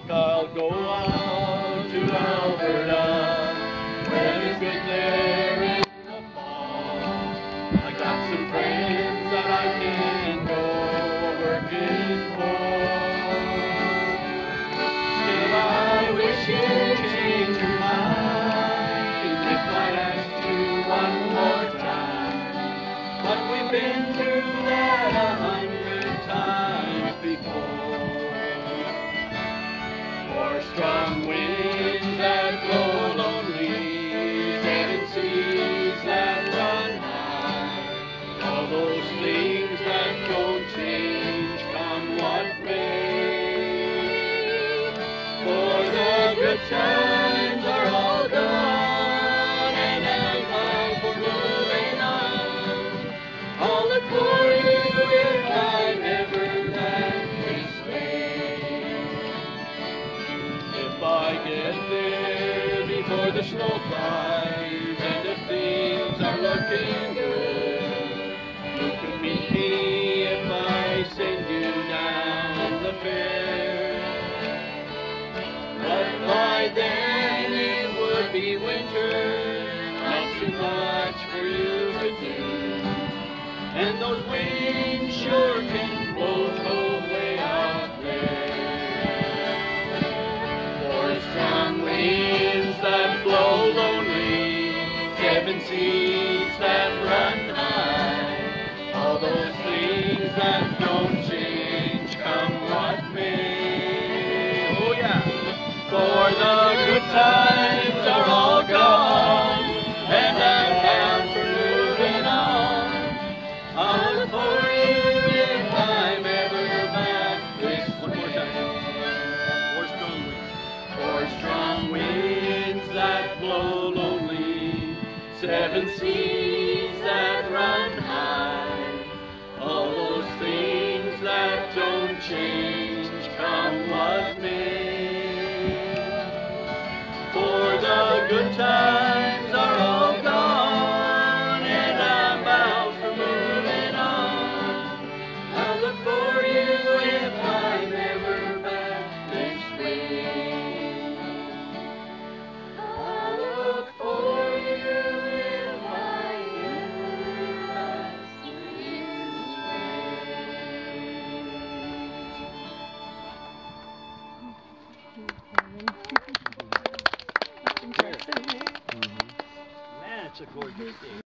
I'll go out to Alberta, where there's good there in the fall. I got some friends that I can go working for. Still I wish you'd change your mind if I asked you one more time. But we've been through that 100 times before. For strong winds that blow lonely, 7 seas that run high, all those things that don't change come what may. For the good times are all gone, and I'm bound for moving on. I'll look for you if I'm ever back this way. If I get there before the snow flies and if things are looking good, you can meet me if I send you down the fair. But by then it would be winter, not too much for you to do, and those winds sure can blow cold way out there. Strong winds that blow lonely, 7 seas that run high, all those things that don't change come what may. Oh yeah! For the good times are all gone, and I'm bound for moving on. I'll look for you if I'm ever back this way. One more time. For strong winds that blow lonely, 7 seas that run high, all those things that don't change come what may. For the good times are all gone, and I'm bound for moving on. I'll look for you if I'm ever back this way. Man, it's a gorgeous day.